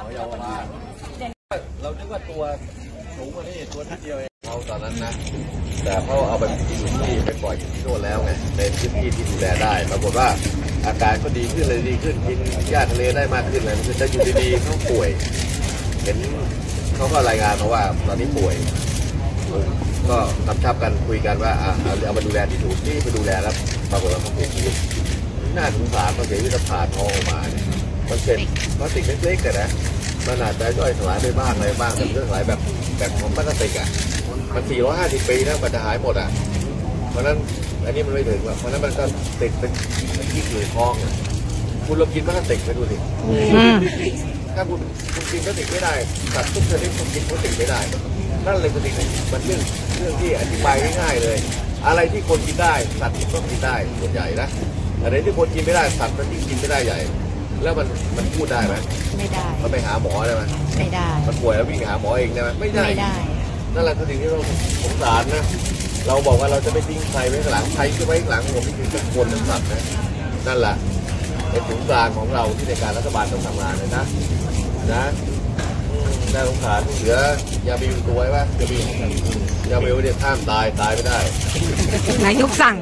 เยาวราชเราคิดว่าตัวสูงกว่านี้ตัวนิดเดียวเองเราตอนนั้นนะแต่เขาเอาไปอยู่ที่ไปปล่อยอยู่ที่โน่นแล้วไงเป็นพื้นที่ที่ดูแลได้ปรากฏว่าอาการก็ดีขึ้นเลยดีขึ้นกินหญ้าทะเลได้มากขึ้นเลยคือจะอยู่ดีๆเขาป่วยเห็นเขาก็รายงานมาว่าตอนนี้ป่วยก็กำชับกันคุยกันว่าเอามาดูแลที่ถูกที่ไปดูแลแล้วปรากฏว่าเขาเสียชีวิตน่าสงสารเขาเสียชีวิตผ่าท้องออกมาเนี่ยมันเป็นพลาสติกเล็กๆแต่นะมันอาจจะย่อยสลายไปบ้างอะไรบ้างแต่ย่อยสลายแบบของพลาสติกอ่ะมัน450 ปีนะมันจะหายหมดอ่ะเพราะนั้นอันนี้มันไม่ถึงเพราะนั้นมันก็ติดเป็นที่อยู่ในท้องคุณลองกินพลาสติกไปดูสิถ้าคุณกินพลาสติกไม่ได้สัตว์ทุกชนิดคุณกินพลาสติกไม่ได้นั่นเลยเป็นมันเรื่องที่อธิบายง่ายๆเลยอะไรที่คนกินได้สัตว์ก็กินได้ส่วนใหญ่นะอะไรที่คนกินไม่ได้สัตว์มันกินไม่ได้ใหญ่แล้วมันพูดได้ไหมไม่ได้มันไปหาหมอได้ไหมไม่ได้มันป่วยแล้ววิ่งหาหมอเองได้ไหมไม่ได้นั่นแหละคือสิ่งที่เราสงสารนะเราบอกว่าเราจะไม่ทิ้งใครไว้ข้างหลังใครจะไว้ข้างหลังผมนี่คือทุกคนทั้งสัตว์นะนั่นแหละเป็นศูนย์กลางของเราที่ในการรัฐบาลต้องทำงานเลยนะน่าสงสารเหลือยาบิวตัวไว้ป่ะยาบิวเนี่ยข้ามตายไม่ได้นายกสั่ง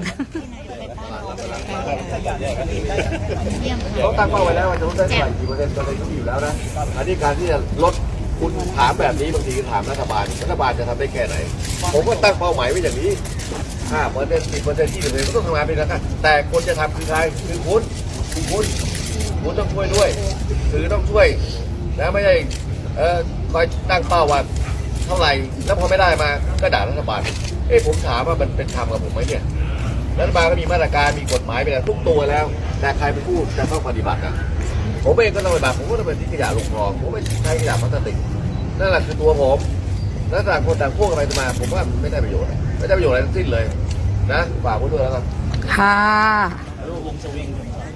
เขาตั้งเป้าไว้แล้วว่าจะลดได้เท่าไหร่กี่เปอร์เซ็นต์ก็อยู่แล้วนะอันนี้การที่จะลดคุณถามแบบนี้บางทีถามรัฐบาลจะทำได้แค่ไหนผมก็ตั้งเป้าหมายไว้อย่างนี้5% 10% 20%ก็ต้องทำงานไปแล้วกันแต่คนจะทำคือใครคือคุณต้องช่วยด้วยคือต้องช่วยนะไม่ใช่คอยตั้งเป้าว่าเท่าไหร่แล้วพอไม่ได้มาก็ด่ารัฐบาลผมถามว่ามันเป็นธรรมกับผมไหมเนี่ยรัฐบาลก็มีมาตรการมีกฎหมายไปแล้วทุกตัวแล้วแต่ใครเป็นผู้จะต้องปฏิบัติอ่ะผมเองก็ต้องปฏิบัติผมก็ต้องเป็นที่ขยะลงคลองผมไม่ใช้ขยะพลาสติกนั่นแหละคือตัวผมแล้วต่างคนต่างพวกกันไปมาผมว่าไม่ได้ประโยชน์อะไรทั้งสิ้นเลยนะฝากไว้ด้วยแล้วกันค่ะลูกวงสวิง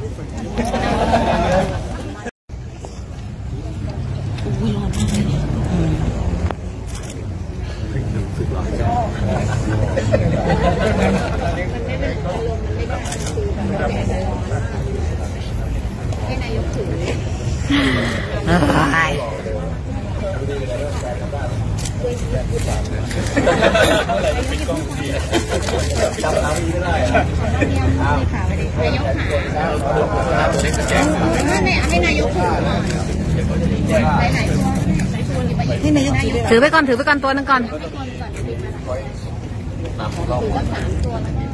ให้นายกถือจำน้ำไม่ได้นายกให้นายกถือถือไปก่อนตัวนึงก่อนถือว่า3 ตัว